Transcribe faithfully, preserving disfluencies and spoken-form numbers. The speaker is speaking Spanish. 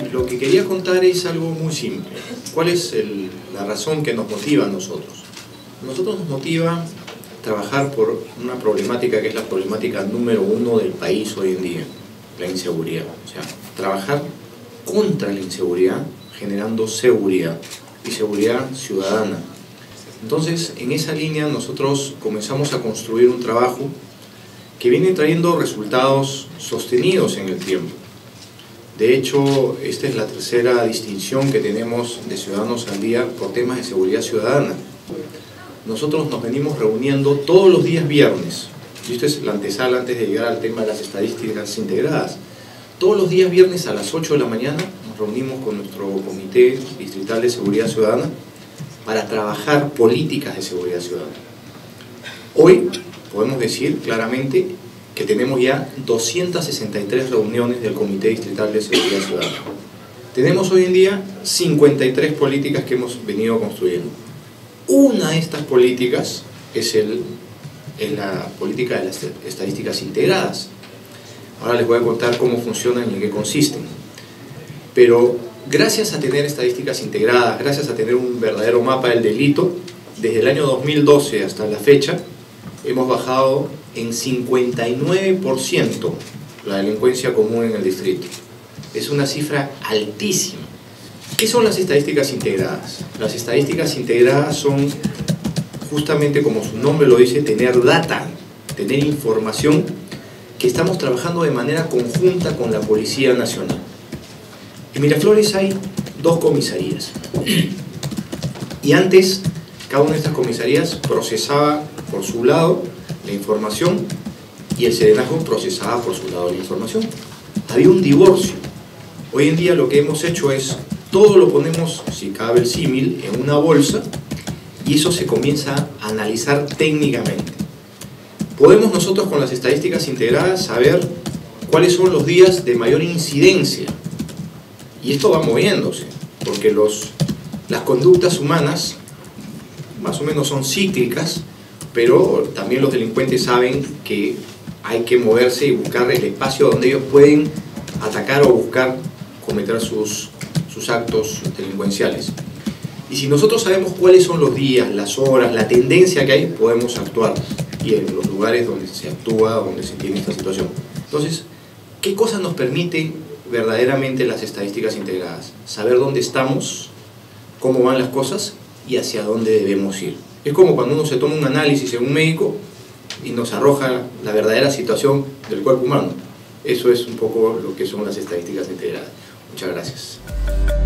lo que quería contar es algo muy simple. ¿Cuál es el, la razón que nos motiva a nosotros? A nosotros nos motiva trabajar por una problemática que es la problemática número uno del país hoy en día, la inseguridad. O sea, trabajar contra la inseguridad, generando seguridad y seguridad ciudadana. Entonces, en esa línea nosotros comenzamos a construir un trabajo que viene trayendo resultados sostenidos en el tiempo. De hecho, esta es la tercera distinción que tenemos de Ciudadanos al Día por temas de seguridad ciudadana. Nosotros nos venimos reuniendo todos los días viernes, y esto es la antesala antes de llegar al tema de las estadísticas integradas. Todos los días viernes a las ocho de la mañana nos reunimos con nuestro Comité Distrital de Seguridad Ciudadana para trabajar políticas de seguridad ciudadana. Hoy podemos decir claramente que tenemos ya doscientas sesenta y tres reuniones del Comité Distrital de Seguridad Ciudadana. Tenemos hoy en día cincuenta y tres políticas que hemos venido construyendo. Una de estas políticas es, el, es la política de las estadísticas integradas. Ahora les voy a contar cómo funcionan y en qué consisten. Pero gracias a tener estadísticas integradas, gracias a tener un verdadero mapa del delito, desde el año dos mil doce hasta la fecha, hemos bajado en cincuenta y nueve por ciento la delincuencia común en el distrito. Es una cifra altísima. ¿Qué son las estadísticas integradas? Las estadísticas integradas son, justamente como su nombre lo dice, tener data, tener información que estamos trabajando de manera conjunta con la Policía Nacional. En Miraflores hay dos comisarías. Y antes, cada una de estas comisarías procesaba por su lado la información y el serenazgo procesaba por su lado la información. Había un divorcio. Hoy en día lo que hemos hecho es, todo lo ponemos, si cabe el símil, en una bolsa y eso se comienza a analizar técnicamente. Podemos nosotros con las estadísticas integradas saber cuáles son los días de mayor incidencia. Y esto va moviéndose, porque los, las conductas humanas más o menos son cíclicas, pero también los delincuentes saben que hay que moverse y buscar el espacio donde ellos pueden atacar o buscar cometer sus, sus actos delincuenciales. Y si nosotros sabemos cuáles son los días, las horas, la tendencia que hay, podemos actuar. Y en los lugares donde se actúa, donde se tiene esta situación. Entonces, ¿qué cosas nos permiten verdaderamente las estadísticas integradas? Saber dónde estamos, cómo van las cosas y hacia dónde debemos ir. Es como cuando uno se toma un análisis en un médico y nos arroja la verdadera situación del cuerpo humano. Eso es un poco lo que son las estadísticas integradas. Muchas gracias.